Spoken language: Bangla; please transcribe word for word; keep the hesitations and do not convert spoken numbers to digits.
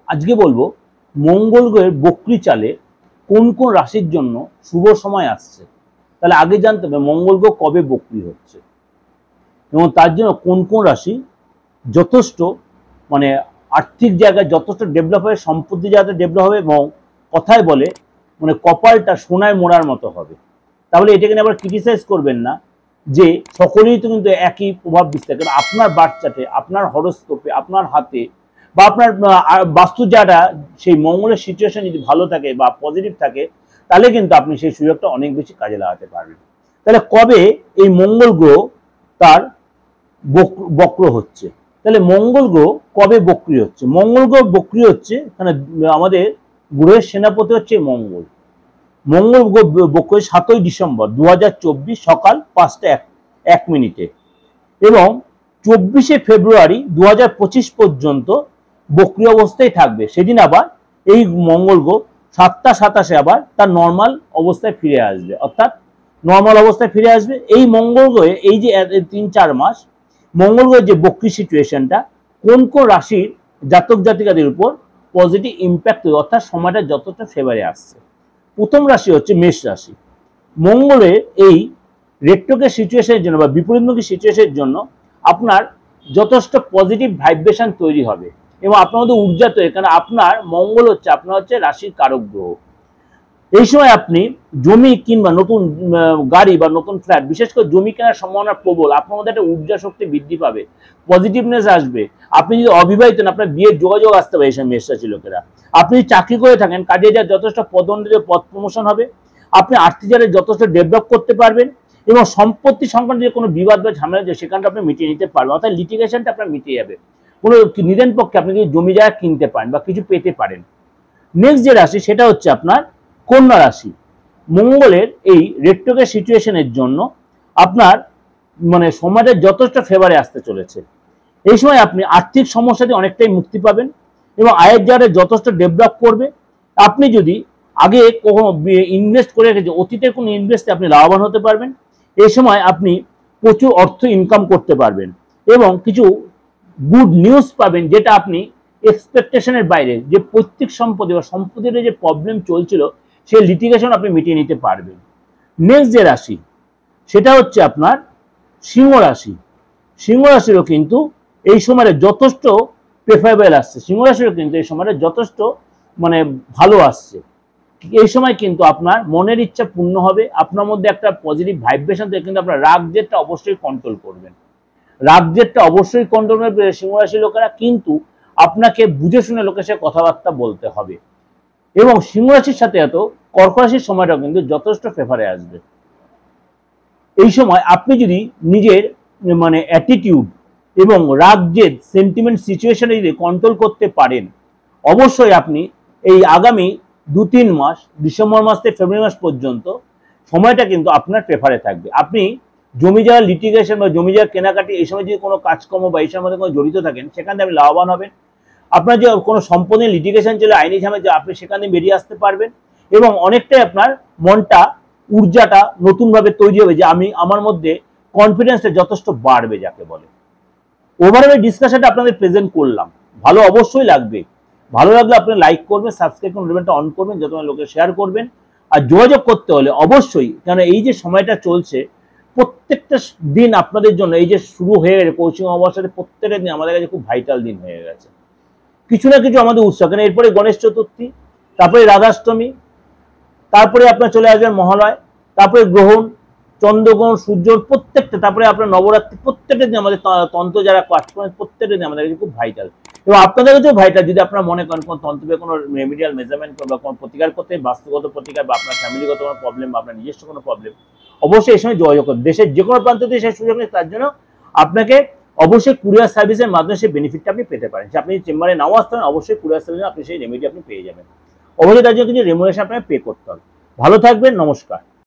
আজকে বলবো মঙ্গল গ্রহের বক্রী চালে কোন কোন রাশির জন্য শুভ সময় আসছে। তাহলে আগে জানতে হবে মঙ্গল গ্রহ কবে বক্রী হচ্ছে এবং তার জন্য কোন কোন রাশি যথেষ্ট মানে আর্থিক জায়গায় যথেষ্ট ডেভেলপ হবে, সম্পত্তি জায়গাতে ডেভেলপ হবে এবং কথায় বলে মানে কপালটা সোনায় মোড়ার মতো হবে। তাহলে এটাকে নিয়ে আবার ক্রিটিসাইজ করবেন না যে সকলেই তো কিন্তু একই প্রভাব বিস্তার করে। আপনার বার্থ চার্টে, আপনার হরোস্কোপে, আপনার হাতে বা আপনার বাস্তু যারা সেই মঙ্গলের সিচুয়েশন যদি ভালো থাকে বা পজিটিভ থাকে তাহলে কিন্তু আপনি সেই সুযোগটা অনেক বেশি কাজে লাগাতে পারবেন। তাহলে কবে এই মঙ্গল গ্রহ তার বক্র হচ্ছে, তাহলে মঙ্গল গ্রহ কবে বক্রী হচ্ছে? মঙ্গল গ্রহ বক্রী হচ্ছে মানে আমাদের গ্রহের সেনাপতি হচ্ছে মঙ্গল। মঙ্গল গ্রহ বক্রী সাতই ডিসেম্বর দু হাজার চব্বিশ সকাল পাঁচটা এক এক মিনিটে এবং চব্বিশে ফেব্রুয়ারি দু হাজার পঁচিশ পর্যন্ত বক্রী অবস্থায় থাকবে। সেদিন আবার এই মঙ্গল গ্রহ সাতটা সাতাশে আবার তার নর্মাল অবস্থায় ফিরে আসবে, অর্থাৎ নর্মাল অবস্থায় ফিরে আসবে। এই মঙ্গল গ্রহে এই যে তিন চার মাস মঙ্গল গ্রহের যে বক্রী সিচুয়েশনটা কোন কোন রাশির জাতক জাতিকাদের উপর পজিটিভ ইম্প্যাক্ট হবে, অর্থাৎ সময়টা যতটা ফেভারে আসছে। প্রথম রাশি হচ্ছে মেষ রাশি। মঙ্গলের এই রেট্রোগেট সিচুয়েশনের জন্য বা বিপরীতমুখী সিচুয়েশনের জন্য আপনার যথেষ্ট পজিটিভ ভাইব্রেশন তৈরি হবে এবং আপনার মধ্যে ঊর্জা তৈরি, কারণ আপনার মঙ্গল হচ্ছে আপনার হচ্ছে রাশির কারক গ্রহ। এই সময় আপনি জমি কিংবা নতুন গাড়ি বা নতুন ফ্ল্যাট, বিশেষ করে জমি কেনার সম্ভাবনা প্রবল। আপনার মধ্যে একটা ঊর্জা শক্তি বৃদ্ধি পাবে, পজিটিভনেস আসবে। আপনি যদি অবিবাহিত না, আপনার বিয়ের যোগাযোগ আসতে পারে এইসব মেষ রাশি লোকেরা। আপনি চাকরি করে থাকেন, কাজে যা যথেষ্ট পদোন্নতি, পদ প্রমোশন হবে। আপনি আর্থিক জায়গায় যথেষ্ট ডেভেলপ করতে পারবেন এবং সম্পত্তি সংক্রান্ত যে কোনো বিবাদ বা ঝামেলা যে সেখানটা আপনি মিটিয়ে নিতে পারবেন, অর্থাৎ লিটিগেশনটা আপনার মিটিয়ে যাবে। কোনো নিদেন পক্ষে আপনি যদি জমি জায়গা কিনতে পারেন বা কিছু পেতে পারেন। নেক্সট যে রাশি সেটা হচ্ছে আপনার কন্যা রাশি। মঙ্গলের এই রেট্রোগেট সিচুয়েশনের জন্য আপনার মানে সময়টা যথেষ্ট ফেভারে আসতে চলেছে। এই সময় আপনি আর্থিক সমস্যা থেকে অনেকটাই মুক্তি পাবেন এবং আয়ের জায়গায় যথেষ্ট ডেভেলপ করবে। আপনি যদি আগে কখনো ইনভেস্ট করে রেখেছেন, অতীতের কোনো ইনভেস্টে আপনি লাভবান হতে পারবেন। এই সময় আপনি প্রচুর অর্থ ইনকাম করতে পারবেন এবং কিছু গুড নিউজ পাবেন, যেটা আপনি এক্সপেকটেশনের বাইরে। যে পৈতৃক সম্পত্তি বা সম্পত্তির যে প্রবলেম চলছিল সেই লিটিগেশন আপনি মিটিয়ে নিতে পারবেন। নেক্সট যে রাশি সেটা হচ্ছে আপনার সিংহ রাশি। সিংহ রাশিরও কিন্তু এই সময় যথেষ্ট প্রেফারেবল আসছে, সিংহ রাশিরও কিন্তু এই সময়টা যথেষ্ট মানে ভালো আসছে। এই সময় কিন্তু আপনার মনের ইচ্ছা পূর্ণ হবে, আপনার মধ্যে একটা পজিটিভ ভাইব্রেশন থেকে কিন্তু আপনার রাগ জেদটা অবশ্যই কন্ট্রোল করবেন। রাগ জেদটা অবশ্যই কন্ট্রোল করবে সিংহ রাশির লোকেরা, কিন্তু আপনাকে বুঝে শুনে লোকের সাথে কথাবার্তা বলতে হবে। এবং সিংহ রাশির সাথে এত কর্ক রাশির সময়টাও কিন্তু যথেষ্ট ফেভারে আসবে। এই সময় আপনি যদি নিজের মানে অ্যাটিটিউড এবং রাগ জেদ সেন্টিমেন্ট সিচুয়েশনে যদি কন্ট্রোল করতে পারেন, অবশ্যই আপনি এই আগামী দু তিন মাস ডিসেম্বর মাস থেকে ফেব্রুয়ারি মাস পর্যন্ত সময়টা কিন্তু আপনার প্রেফারে থাকবে। আপনি জমি জায়গা লিটিগেশন বা জমি জায়গা কেনাকাটি এই সময় যদি কোনো কাজকর্ম বা এই সময় মধ্যে কোনো জড়িত থাকেন সেখানে আপনি লাভবান হবেন। আপনার যে কোনো সম্পত্তি লিটিগেশন চলে আইনি ঝামেলা আপনি সেখানে বেরিয়ে আসতে পারবেন এবং অনেকটাই আপনার মনটা ঊর্জাটা নতুনভাবে তৈরি হবে, যে আমি আমার মধ্যে কনফিডেন্সটা যথেষ্ট বাড়বে যাকে বলে। ওভারঅল ডিসকাশনটা আপনাদের প্রেজেন্ট করলাম, ভালো অবশ্যই লাগবে। ভালো লাগলে আপনি লাইক করবেন, সাবস্ক্রাইব করুন, বেলটা অন করবেন, যত লোকে শেয়ার করবেন। আর যোগাযোগ করতে হলে অবশ্যই, কারণ এই যে সময়টা চলছে প্রত্যেকটা দিন আপনাদের জন্য এই যে শুরু হয়ে গেছে কোচিং অবস্থাতে, প্রত্যেকটা দিন আমাদের কাছে খুব ভাইটাল দিন হয়ে গেছে। কিছু না কিছু আমাদের উৎসব, কারণ এরপরে গণেশ চতুর্থী, তারপরে রাধাষ্টমী, তারপরে আপনার চলে আসবেন মহালয়, তারপরে গ্রহণ, চন্দ্রগ্রহণ, সূর্য, প্রত্যেকটা, তারপরে আপনার নবরাত্রি, প্রত্যেকটা দিন আমাদের তন্ত্র যারা কাজ করেন প্রত্যেকটা দিন আমাদের কাছে খুব ভাইটাল। এবং আপনাদের কাছেও ভাইটাল যদি আপনার মনে করেন কোনো তন্ত্রে কোনো রেমিডিয়াল মেজারমেন্ট বা কোনো প্রতিকার করতে, বাস্তুগত প্রতিকার বা আপনার ফ্যামিলিগত কোনো প্রবলেম বা আপনার নিজস্ব কোনো প্রবলেম, অবশ্যই এই সময় যোগাযোগ করুন। দেশের যে কোনো প্রান্ত থেকে সেই সুযোগ নেই, তার জন্য আপনাকে অবশ্যই কুরিয়ার সার্ভিসের মাধ্যমে সেই বেনিফিটটা আপনি পেতে পারেন। আপনি চেম্বারে নাও আসতে পারেন, অবশ্যই কুরিয়ার সার্ভিসে আপনি সেই রেমেডি আপনি পেয়ে যাবেন। অবশ্যই তার জন্য কিছু রেমুনেশন আপনাকে পে করতে হবে। ভালো থাকবেন, নমস্কার।